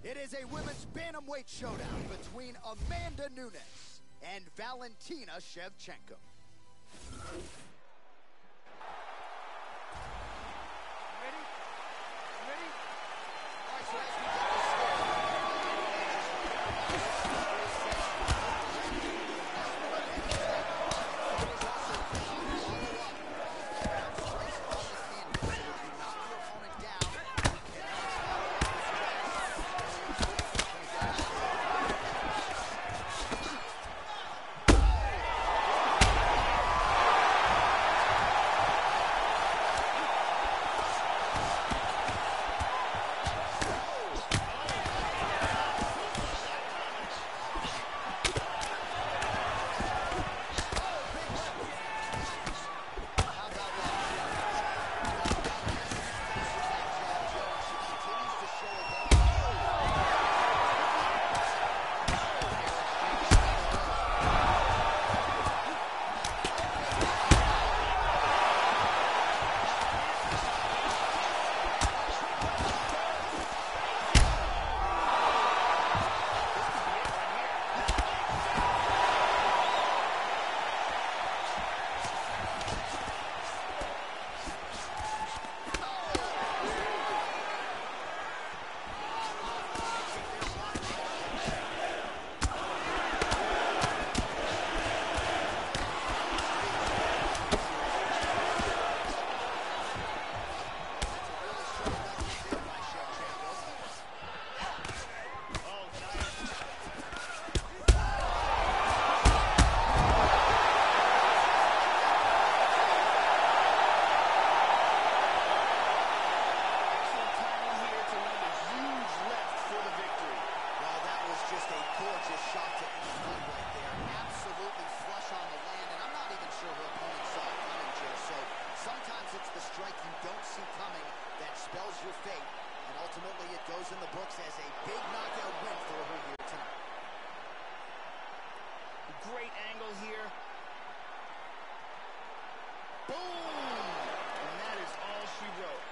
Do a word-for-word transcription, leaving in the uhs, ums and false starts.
It is a women's bantamweight showdown between Amanda Nunes and Valentina Shevchenko. Ready? Ready? All right, so as we get this your fate, and ultimately it goes in the books as a big knockout win for her here tonight. Great angle here.